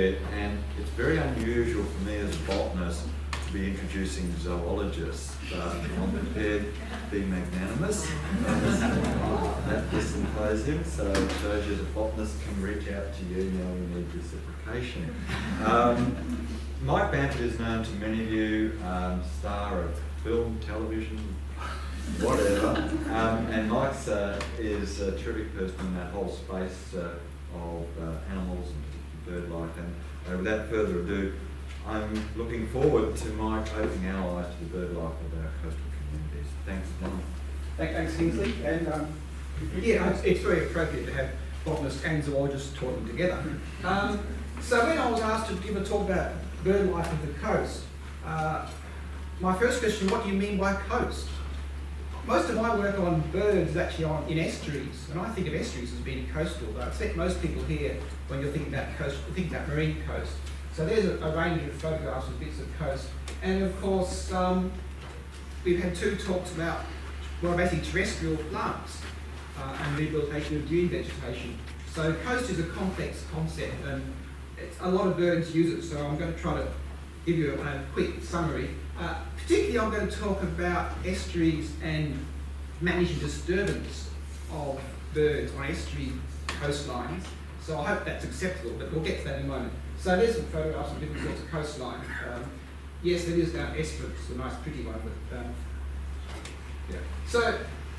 And it's very unusual for me as a botanist to be introducing zoologists, but I'm prepared to be magnanimous at this symposium, so it shows you that botanists can reach out to you now we need reciprocation. Mike Bamford is known to many of you, star of film, television, whatever, and Mike's is a terrific person in that whole space of animals and bird life, and without further ado, I'm looking forward to Mike opening our eyes to the bird life of our coastal communities. Thanks, John. Thanks, Kingsley. And yeah, it's very appropriate to have botanists and zoologists talking together. So when I was asked to give a talk about bird life of the coast, my first question, what do you mean by coast? Most of my work on birds is actually in estuaries, and I think of estuaries as being coastal, but I expect most people here, when you're thinking about coast, think about marine coast. So there's a range of photographs of bits of coast. And of course, we've had two talks about, well, basically terrestrial plants and rehabilitation of dune vegetation. So coast is a complex concept, and a lot of birds use it, so I'm going to try to give you a quick summary. Particularly, I'm going to talk about estuaries and managing disturbance of birds on estuary coastlines. So I hope that's acceptable, but we'll get to that in a moment. So there's some photographs of different sorts of coastline. Yes, there is down Esperance, a nice pretty one, but yeah. So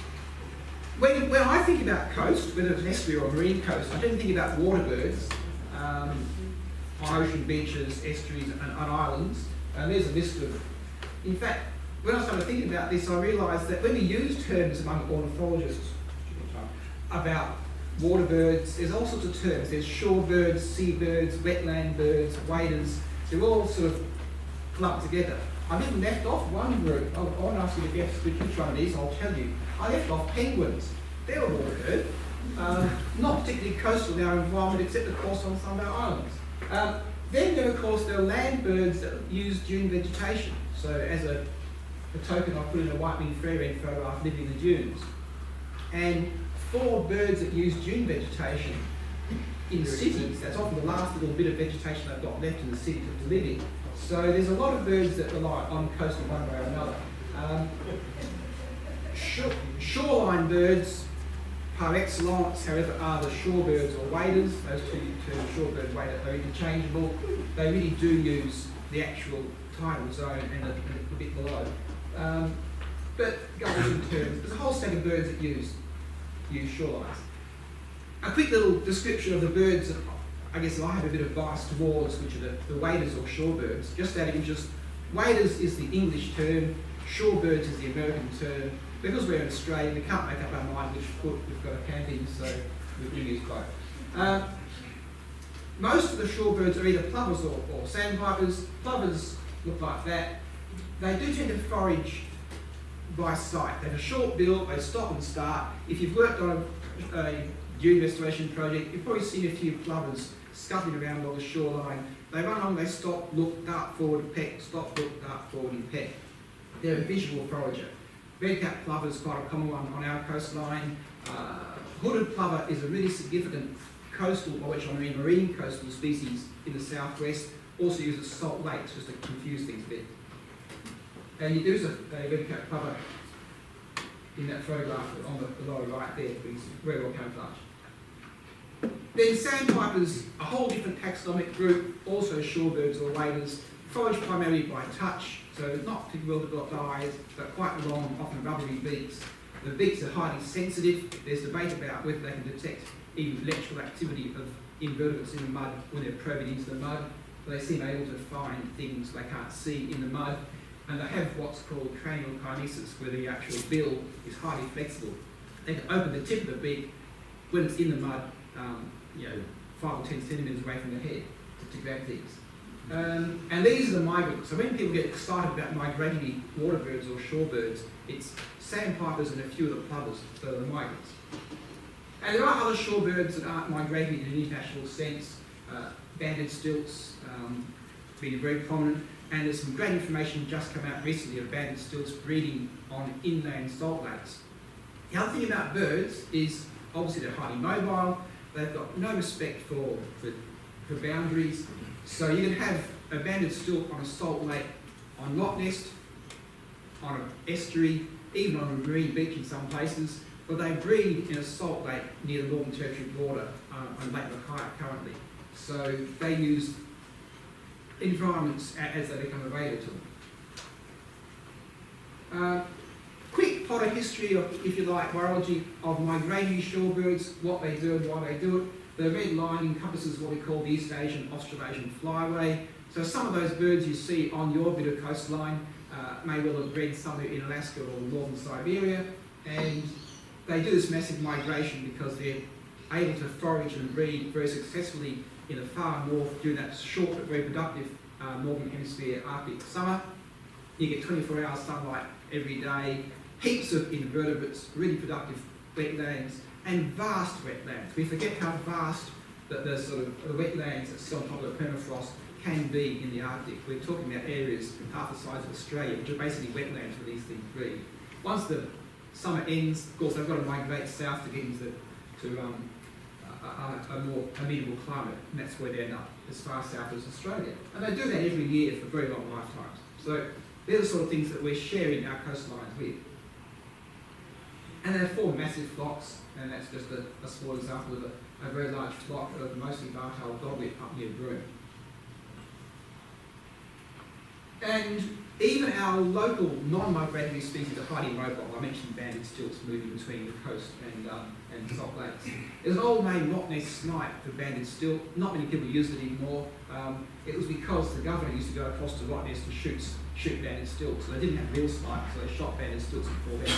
when I think about coast, whether it's an estuary or a marine coast, I don't think about water birds, on ocean beaches, estuaries and islands. And there's a list of, in fact, when I started thinking about this, I realised that when we use terms among ornithologists about water birds, there's all sorts of terms. There's shore birds, sea birds, wetland birds, waders. They're all sort of clumped together. I've even left off one group. I won't ask you to guess which one it is, I'll tell you. I left off penguins. They're a water bird. Not particularly coastal in our environment, except of course on some of our islands. Then of course there are land birds that use dune vegetation. So as a token, I put in a white-winged fairwren photograph living in the dunes. And for birds that use dune vegetation in cities, that's often the last little bit of vegetation they've got left in the city to live in. So there's a lot of birds that rely on coast in one way or another. Shoreline birds, par excellence, however, are the shorebirds or waders. Those two terms, shorebird, wader, are interchangeable. They really do use the actual tidal zone and a bit below. But going in terms, there's a whole set of birds that use shorelines. A quick little description of the birds that I guess I have a bit of bias towards, which are the waders or shorebirds. Just out of interest, waders is the English term, shorebirds is the American term. Because we're in Australia, we can't make up our mind which foot we've got a camp in, so we use both. Most of the shorebirds are either plovers or sandpipers. Plovers look like that. They do tend to forage by sight. They have a short bill, they stop and start. If you've worked on a dune restoration project, you've probably seen a few plovers scuttling around along the shoreline. They run along, they stop, look, dart forward, peck, stop, look, dart forward and peck. They're a visual forager. Red-capped plover is quite a common one on our coastline. Hooded plover is a really significant coastal, by which I mean marine coastal species in the southwest. Also uses salt lakes just to confuse things a bit. And you do a red-capped plover in that photograph on the lower right there, it's very well camouflaged. Then sandpipers, a whole different taxonomic group, also shorebirds or waders, forage primarily by touch, so not particularly well-developed eyes, but quite long, often rubbery beaks. The beaks are highly sensitive. There's debate about whether they can detect even electrical activity of invertebrates in the mud when they're probing into the mud. They seem able to find things they can't see in the mud. And they have what's called cranial kinesis, where the actual bill is highly flexible. They can open the tip of the beak when it's in the mud, 5 or 10 centimetres away from the head to grab things. And these are the migrants. So when people get excited about migratory water birds or shorebirds, it's sandpipers and a few of the plovers, so the migrants. And there are other shorebirds that aren't migratory in an international sense. Banded stilts being very prominent. And there's some great information just come out recently of banded stilts breeding on inland salt lakes. The other thing about birds is obviously they're highly mobile. They've got no respect for for boundaries. So you can have a banded stilt on a salt lake, on rock nest, on an estuary, even on a marine beach in some places, but they breed in a salt lake near the Northern Territory border on Lake Mackay currently. So they use environments as they become available to them. Quick pot of history, of, if you like, biology of migratory shorebirds, what they do and why they do it. The red line encompasses what we call the East Asian Australasian flyway. So some of those birds you see on your bit of coastline may well have bred somewhere in Alaska or northern Siberia, and they do this massive migration because they're able to forage and breed very successfully in the far north during that short but very productive northern hemisphere Arctic summer. You get 24 hours sunlight every day, heaps of invertebrates, really productive wetlands, and vast wetlands. We forget how vast the sort of the wetlands that sit on top of the permafrost can be in the Arctic. We're talking about areas half the size of Australia, which are basically wetlands where these things breed. Once the summer ends, of course, they've got to migrate south to get into a more amenable climate, and that's where they end up, as far south as Australia. And they do that every year for very long lifetimes. So they're the sort of things that we're sharing our coastlines with. And they form massive flocks, and that's just a small example of a very large flock of mostly bar-tailed godwit up near Broome. And even our local non-migratory species are highly mobile. I mentioned banded stilts moving between the coast and salt lakes. There's an old name, rock nest snipe, for banded stilt. Not many people use it anymore. It was because the governor used to go across to rock nest and shoot banded stilts. So they didn't have real snipe, so they shot banded stilts before their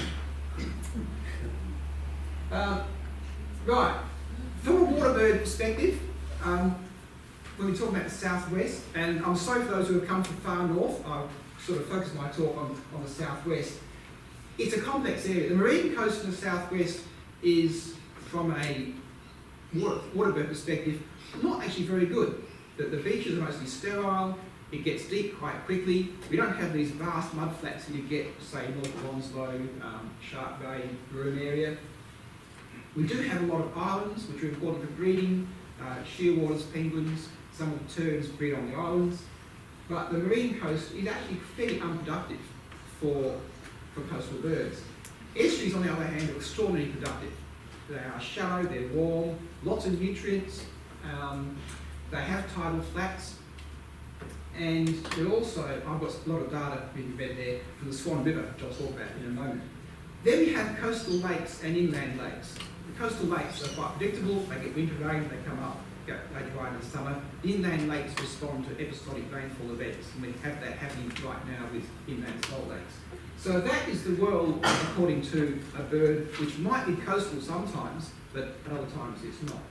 snipe. Right, from a waterbird perspective, when we talk about the southwest, and I'm sorry for those who have come from far north, I'll sort of focus my talk on the southwest. It's a complex area. The marine coast of the southwest is, from a waterbird perspective, not actually very good. The beaches are mostly sterile, it gets deep quite quickly. We don't have these vast mudflats that you get, say, north of Onslow, Shark Bay, Broome area. We do have a lot of islands, which are important for breeding, shearwaters, penguins, some of the terns breed on the islands, but the marine coast is actually fairly unproductive for coastal birds. Estuaries, on the other hand, are extraordinarily productive. They are shallow, they're warm, lots of nutrients, they have tidal flats, and they're also, I've got a lot of data being read there from the Swan River, which I'll talk about in a moment. Then we have coastal lakes and inland lakes. The coastal lakes are quite predictable, they get winter rain, they come up, they dry in the summer. The inland lakes respond to episodic rainfall events, and we have that happening right now with inland salt lakes. So that is the world according to a bird which might be coastal sometimes, but at other times it's not.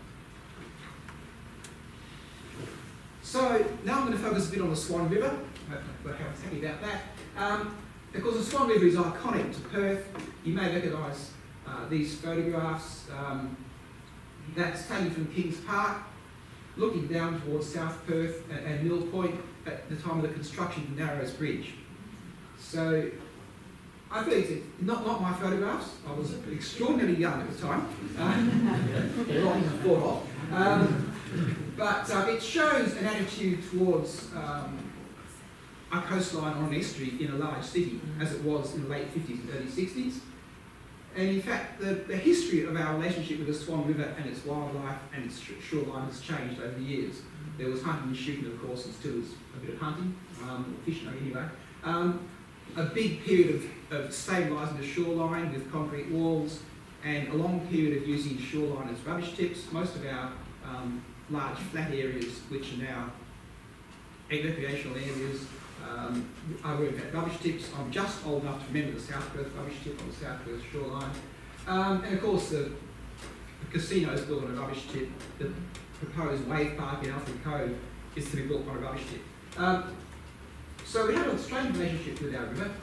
So now I'm going to focus a bit on the Swan River. We're happy about that. Because the Swan River is iconic to Perth. You may recognise these photographs. That's taken from Kings Park, looking down towards South Perth and Mill Point at the time of the construction of the Narrows Bridge. So I think it's not my photographs. I was extraordinarily young at the time. Not even thought of. But it shows an attitude towards a coastline on an estuary in a large city, as it was in the late 50s and early 60s. And in fact, the history of our relationship with the Swan River and its wildlife and its shoreline has changed over the years. There was hunting and shooting, of course, and still is a bit of hunting, fishing anyway. A big period of stabilising the shoreline with concrete walls, and a long period of using shoreline as rubbish tips. Most of our large flat areas, which are now recreational areas, are where we've had rubbish tips. I'm just old enough to remember the South Perth rubbish tip on the South Perth shoreline. And of course the casino is built on a rubbish tip. The proposed wave park in Alfred Cove is to be built on a rubbish tip. So we have a strange relationship with our river.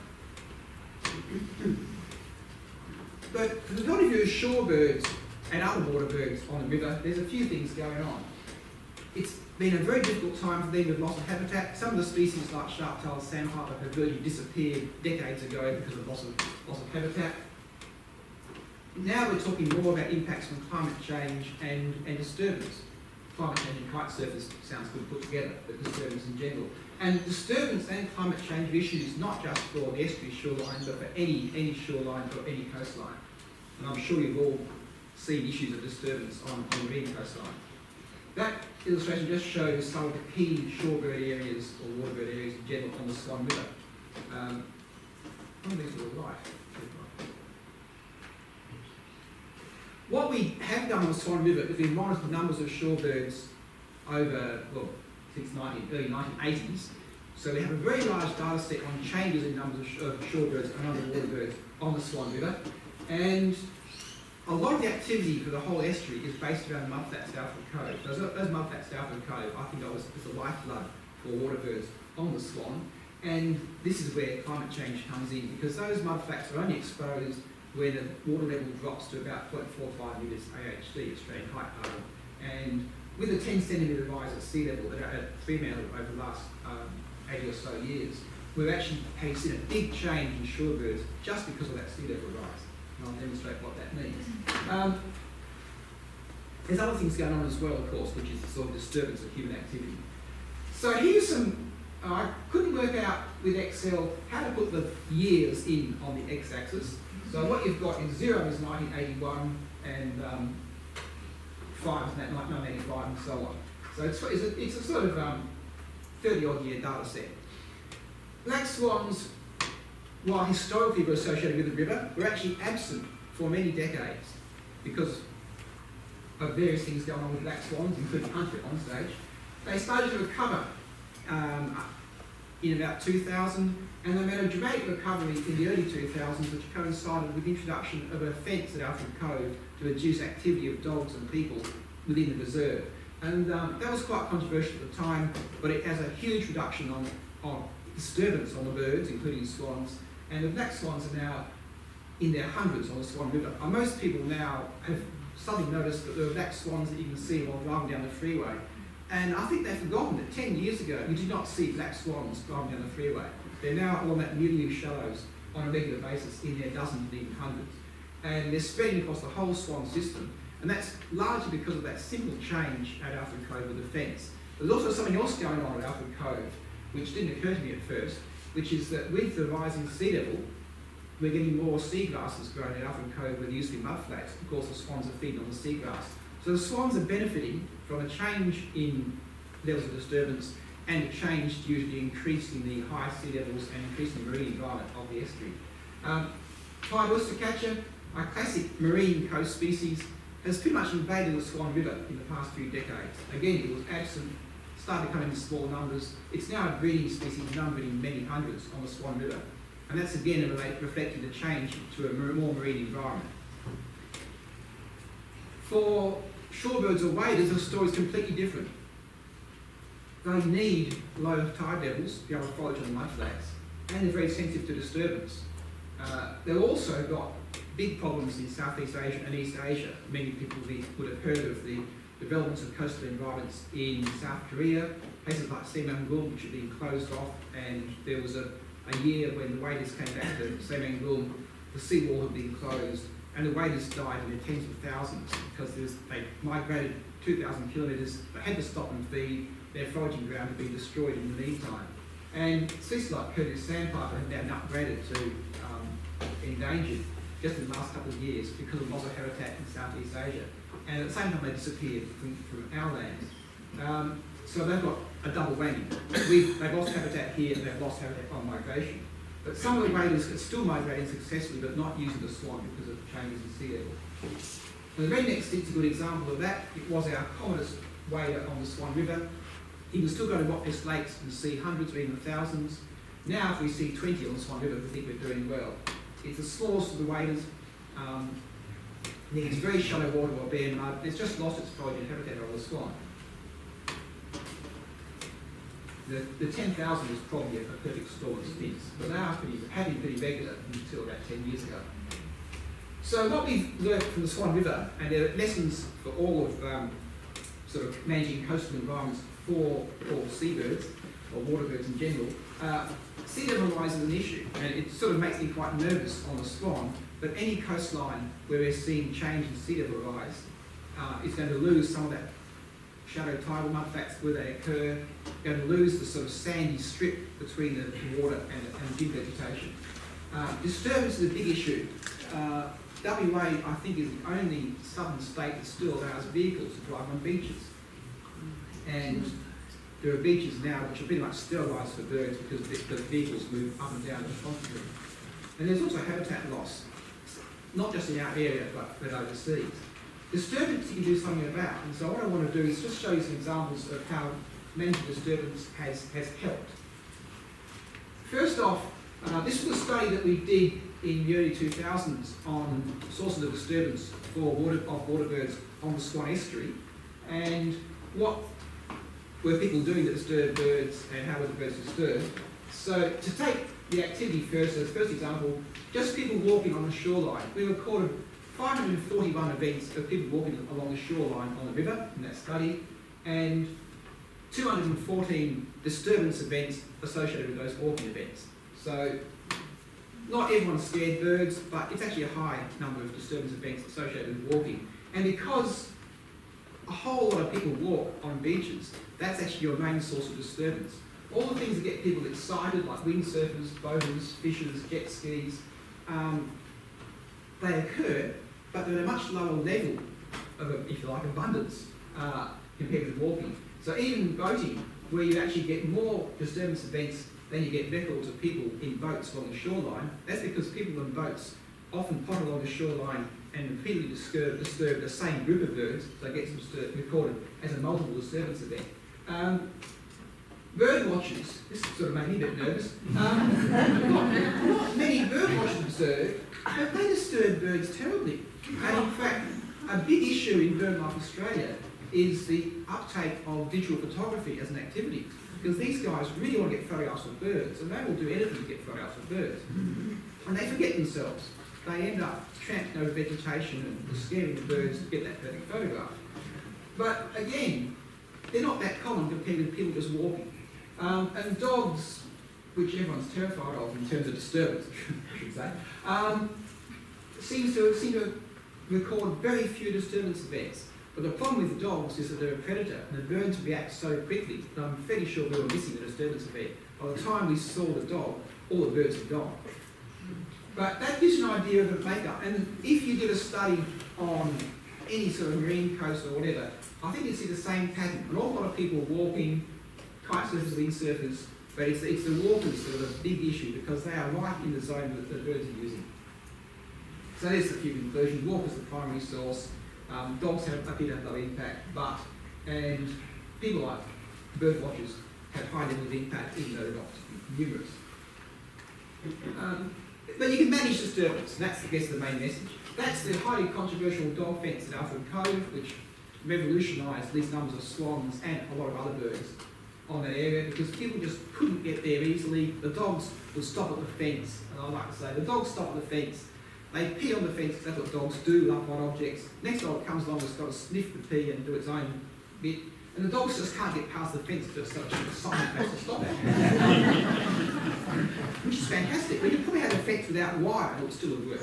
But from the point of view of shorebirds and other water birds on the river, there's a few things going on. It's been a very difficult time for them with loss of habitat. Some of the species like sharp-tailed sandpiper have virtually disappeared decades ago because of loss of habitat. Now we're talking more about impacts from climate change and disturbance. climate change and kite surfers sounds good put together, but disturbance in general. And disturbance and climate change are issues not just for the estuary shoreline, but for any shoreline or any coastline. And I'm sure you've all seen issues of disturbance on marine coastline. That illustration just shows some of the key shorebird areas or waterbird areas in general on the Swan River. One of these are right. What we have done on the Swan River is we've monitored the numbers of shorebirds over, well, since early 1980s. So we have a very large data set on changes in numbers of shorebirds and underwater birds on the Swan River. And a lot of the activity for the whole estuary is based around the mudflats south of the Cove. Those mudflats south of the Cove, I think, is the lifeblood for water birds on the Swan. And this is where climate change comes in, because those mudflats are only exposed when the water level drops to about 0.45 metres AHC, Australian Height Particle. And with a 10 centimetre rise at sea level at Fremantle over the last 80 or so years, we've actually seen a big change in shorebirds just because of that sea level rise. And I'll demonstrate what that means. There's other things going on as well, of course, which is the sort of disturbance of human activity. So here's some, I couldn't work out with Excel how to put the years in on the x-axis. So what you've got in 0 is 1981 and 5 is 1985 and so on. So it's a sort of 30-odd year data set. Black swans, while historically were associated with the river, were actually absent for many decades because of various things going on with black swans, including hunting on stage. They started to recover in about 2000, and they made a dramatic recovery in the early 2000s, which coincided with the introduction of a fence at Alfred Cove to reduce activity of dogs and people within the reserve. And that was quite controversial at the time, but it has a huge reduction on disturbance on the birds, including swans, and the black swans are now in their hundreds on the Swan River. And most people now have suddenly noticed that there are black swans that you can see while driving down the freeway. And I think they've forgotten that 10 years ago, you did not see black swans driving down the freeway. They're now all at nearly shallows on a regular basis in their dozens and even hundreds. And they're spreading across the whole swan system. And that's largely because of that simple change at Alfred Cove with the fence. There's also something else going on at Alfred Cove, which didn't occur to me at first, which is that with the rising sea level, we're getting more seagrasses growing at Alfred Cove where there used to be mudflats. Of course, the swans are feeding on the seagrass. So the swans are benefiting from a change in levels of disturbance and a change due to increasing the high sea levels and increasing the marine environment of the estuary. Pied oystercatcher, a classic marine coast species, has pretty much invaded the Swan River in the past few decades. Again, it was absent, started to come in small numbers. It's now a breeding species numbered in many hundreds on the Swan River. And that's again reflecting the change to a more marine environment. For shorebirds or waders, the story is completely different. They need low tide levels to be able to forage on the mudflats, and they're very sensitive to disturbance. They've also got big problems in Southeast Asia and East Asia. Many people would have heard of the developments of coastal environments in South Korea, places like Semangung, which have been closed off, and there was a year when the waders came back to Semangung, the seawall had been closed, and the waders died in their tens of thousands because they migrated 2,000 kilometres, they had to stop and feed, their foraging ground had been destroyed in the meantime. And species like Curlew sandpiper have now been upgraded to endangered just in the last couple of years because of loss of habitat in Southeast Asia. And at the same time they disappeared from our lands. So they've got a double whammy. They've lost habitat here and they've lost habitat on migration. But some of the waders are still migrating successfully but not using the swan because of changes in sea level. And the redneck stick's a good example of that. It was our commonest wader on the Swan River. You can still go to Rockcliffe Lakes and see hundreds or even thousands. Now if we see 20 on the Swan River, we think we're doing well. It's the smallest of the waders. It's very shallow water or bare mud. It's just lost its foraging habitat on the swan. The 10,000 is probably a perfect storm of stints, but they have been pretty regular until about 10 years ago. So what we've learned from the Swan River, and there are lessons for all of sort of managing coastal environments for seabirds, or water birds in general, sea level rise is an issue, and it sort of makes me quite nervous on the Swan, but any coastline where we're seeing change in sea level rise is going to lose some of that shallow tidal mudflats where they occur. You're going to lose the sort of sandy strip between the water and the vegetation. Disturbance is a big issue. WA, I think, is the only southern state that still allows vehicles to drive on beaches. And there are beaches now which are pretty much sterilised for birds because the vehicles move up and down constantly. And there's also habitat loss, not just in our area, but overseas. Disturbance you can do something about, and so what I want to do is just show you some examples of how managing disturbance has helped. First off, this was a study that we did in the early 2000s on sources of disturbance for water birds on the Swan Estuary, and what were people doing to disturb birds and how were the birds disturbed. So to take the activity first, as first example, just people walking on the shoreline. We recorded 541 events of people walking along the shoreline on the river in that study, and 214 disturbance events associated with those walking events. So not everyone's scared birds, but it's actually a high number of disturbance events associated with walking. And because a whole lot of people walk on beaches, that's actually your main source of disturbance. All the things that get people excited, like windsurfers, boaters, fishers, jet skis, they occur, but they're at a much lower level of, if you like, abundance compared with walking. So even boating, where you actually get more disturbance events than you get records of people in boats along the shoreline, that's because people in boats often pot along the shoreline and repeatedly disturb the same group of birds, so it gets recorded as a multiple disturbance event. Bird watchers, this sort of made me a bit nervous. Not many bird watchers observed, but they disturb birds terribly. And in fact, a big issue in BirdLife Australia is the uptake of digital photography as an activity, because these guys really want to get photographs of birds, and they will do anything to get photographs of birds. And they forget themselves. They end up tramping over vegetation and scaring the birds to get that perfect photograph. But again, they're not that common compared with people just walking. And dogs, which everyone's terrified of in terms of disturbance, I should say, seem to record very few disturbance events. But the problem with the dogs is that they're a predator, and the birds react so quickly that I'm fairly sure we were missing the disturbance event. By the time we saw the dog, all the birds had gone. But that gives you an idea of the makeup. And if you did a study on any sort of marine coast or whatever, I think you'd see the same pattern. An awful lot of people walking, kite surfers, windsurfers, but it's the walkers that are the big issue because they are right in the zone that the birds are using. So there's a few conclusions. Walkers the primary source. Dogs have a bit of low impact, and people like bird watchers have high level of impact, even though they're not numerous. But you can manage disturbance, and that's, I guess, the main message. That's the highly controversial dog fence at Alfred Cove, which revolutionised these numbers of swans and a lot of other birds on that area because people just couldn't get there easily. The dogs would stop at the fence, and I like to say the dogs stop at the fence. They pee on the fence because that's what dogs do, up on objects. Next dog comes along, it's got to sniff the pee and do its own bit. And the dogs just can't get past the fence because it's such a sign has to stop it. Which is fantastic. We could probably have a fence without wire and it would still work.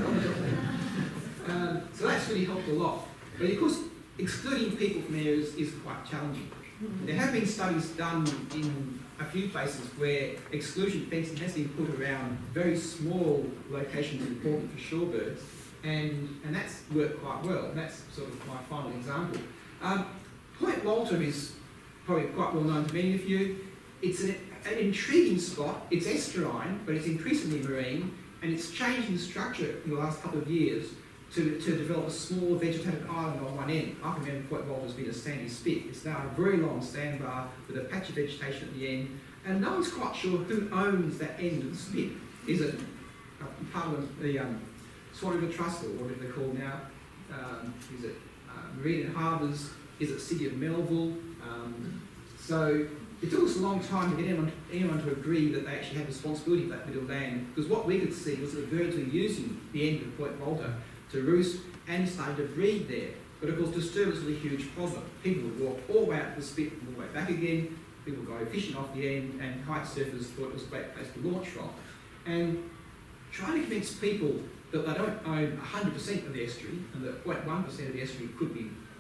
So that's really helped a lot. But of course, excluding people from areas is quite challenging. There have been studies done in a few places where exclusion fencing has been put around very small locations important for shorebirds, and that's worked quite well. And that's sort of my final example. Point Walter is probably quite well known to many of you. It's an intriguing spot. It's estuarine, but it's increasingly marine, and it's changed in structure in the last couple of years to develop a small vegetative island on one end. I can remember Point Walter's been a sandy spit. It's now a very long sandbar with a patch of vegetation at the end, and no one's quite sure who owns that end of the spit. Is it part of the Swan River Trust, or whatever they're called now? Is it Marine and Harbours? Is it City of Melville? So it took us a long time to get anyone to agree that they actually had responsibility for that bit of land, because what we could see was that the birds were using the end of Point Walter to roost and started to breed there. But of course, disturbance was a huge problem. People would walk all the way out to the spit and all the way back again. People would go fishing off the end, and kite surfers thought it was a great place to launch from. And trying to convince people that they don't own 100% of the estuary and that 0.1% of the estuary could be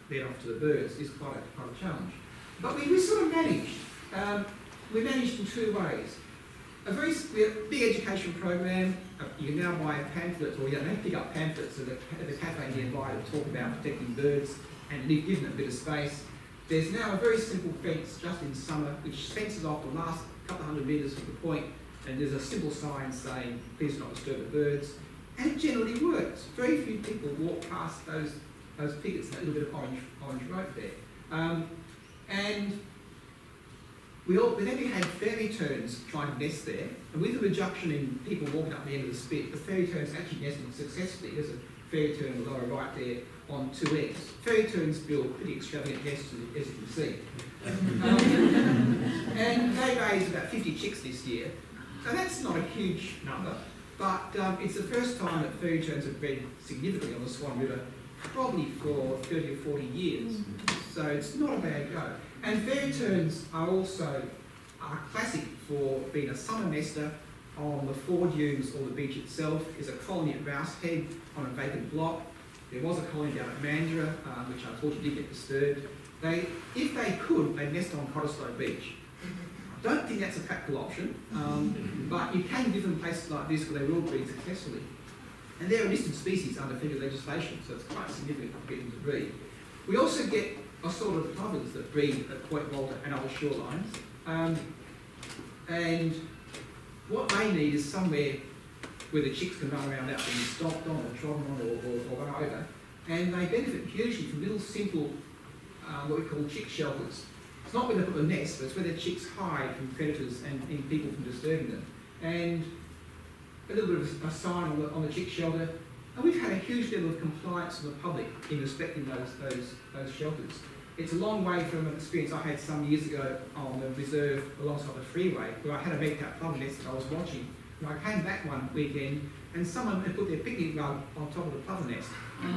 then off to the birds is quite a challenge. But we sort of managed. We managed in two ways. We have a big education program. You can now buy pamphlets, or you don't have to pick up pamphlets at the cafe nearby that talk about protecting birds and give them a bit of space. There's now a very simple fence just in summer which fences off the last couple of 100 metres from the point, and there's a simple sign saying please not disturb the birds, and it generally works. Very few people walk past those pickets, that little bit of orange rope there. And we then had fairy terns trying to nest there, and with the reduction in people walking up the end of the spit, the fairy terns actually nested successfully. There's a fairy tern in the lower right there on 2 eggs. Fairy terns build pretty extravagant nests, as you can see. And they raised about 50 chicks this year, so that's not a huge number, but it's the first time that fairy terns have bred significantly on the Swan River, probably for 30 or 40 years, so it's not a bad go. And fairy terns are also classic for being a summer nester on the ford dunes or the beach itself. There's a colony at Rouse Head on a vacant block. There was a colony down at Mandurah, which unfortunately did get disturbed. If they could, they'd nest on Cottesloe Beach. I don't think that's a practical option, but you can give them places like this where they will breed successfully. And they're a listed species under federal legislation, so it's quite significant to get them to breed. We also get assorted plovers that breed at Point Walter and other shorelines. And what they need is somewhere where the chicks can run around without being stomped on or trodden on or run over. And they benefit hugely from little simple, what we call chick shelters. It's not where they put the nest, but it's where the chicks hide from predators and people from disturbing them. And a little bit of a sign on the chick shelter. And we've had a huge level of compliance from the public in respecting those shelters. It's a long way from an experience I had some years ago on the reserve alongside the freeway, where I had a red cap plover nest that I was watching. And I came back one weekend and someone had put their picnic rug on top of the plover nest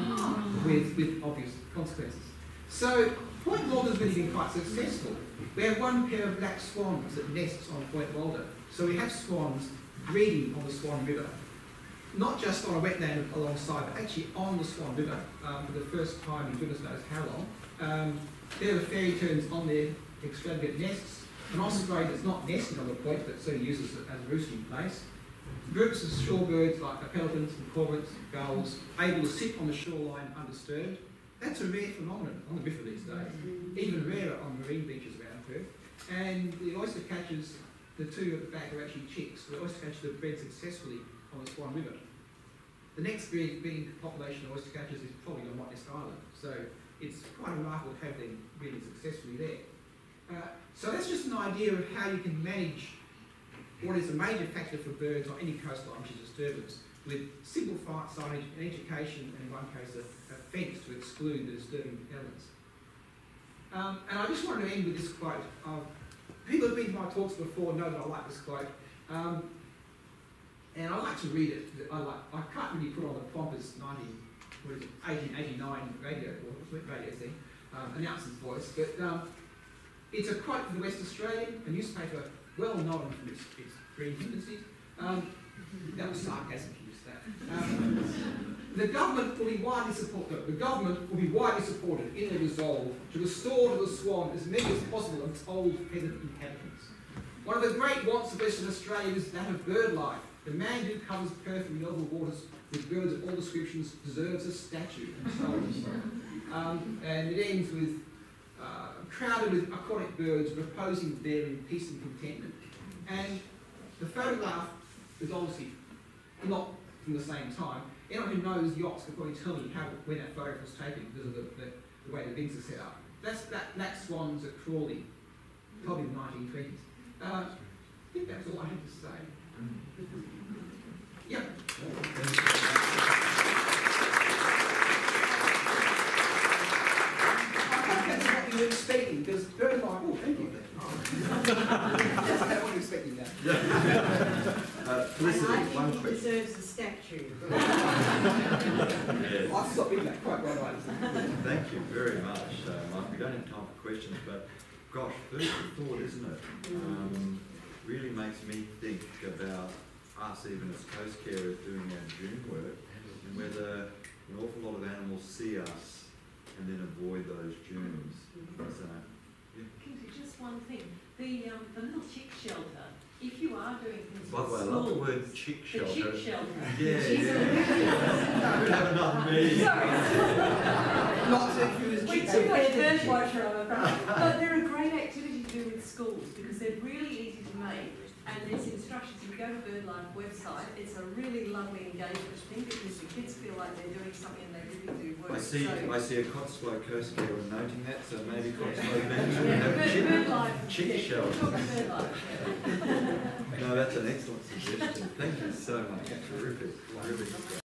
with obvious consequences. So Point Walter's really been quite successful. We have one pair of black swans that nests on Point Walter. So we have swans breeding on the Swan River, not just on a wetland alongside, but actually on the Swan River for the first time in goodness knows how long. There are fairy terns on their extravagant nests. An osprey that's not nesting on the point, but sort of uses it as a roosting place. Groups of shorebirds like the pelicans and cormorants and gulls able to sit on the shoreline undisturbed. That's a rare phenomenon on the river these days, even rarer on marine beaches around Perth. And the oyster catchers, the two at the back are actually chicks. The oyster catchers have bred successfully on the Swan River. The next breeding population of oyster catchers is probably on White Nest Island, so it's quite remarkable to have them breeding successfully there. So that's just an idea of how you can manage what is a major factor for birds on any coastline, which is disturbance, with simple signage and education, and in one case a fence to exclude the disturbing elements. And I just wanted to end with this quote. People who have been to my talks before know that I like this quote. And I like to read it. I can't really put on the pompous 1889 radio thing, announcer's voice, but it's a quote from the West Australian, a newspaper well known for its green tendencies. That was sarcasm to use that. The government will be widely supported in their resolve to restore to the Swan as many as possible of its old feathered inhabitants. One of the great wants of Western Australia is that of bird life. The man who covers Perth and Melville waters with birds of all descriptions deserves a statue, and so on. And it ends with crowded with aquatic birds reposing there in peace and contentment. And the photograph is obviously not from the same time. Anyone who knows yachts can probably tell you when that photograph was taken because of the way the wings are set up. That swan's at Crawley, probably the 1920s. I think that's all I had to say. Yep. That's what you were expecting, because birds are like, oh, thank you. That's not what you're expecting now. Felicity, I think one he question. deserves a statue. Yes. I've stopped being that quite right. Thank you very much, Mike. We don't have time for questions, but gosh, food for thought, isn't it? Really makes me think about us, even as coast carers, doing our dune work, and whether an awful lot of animals see us and then avoid those dunes. So, Just one thing, the little chick shelter, if you are doing things by the way, I in love the schools, word chick the shelter. chick shelter. Yeah, She's yeah. We have enough meat. Not to use We're too much bird watcher, I'm afraid. But they're a great activity to do with schools because they're really easy to make. And there's instructions. If you go to BirdLife website, it's a really lovely engagement thing because the kids feel like they're doing something and they really do work. I see a Cotswold Coast Care noting that, so maybe Cotswold Bench will Yeah, have a BirdLife. chick Yeah, shelter. talk to BirdLife. No, that's an excellent suggestion. Thank you so much. Terrific. Terrific.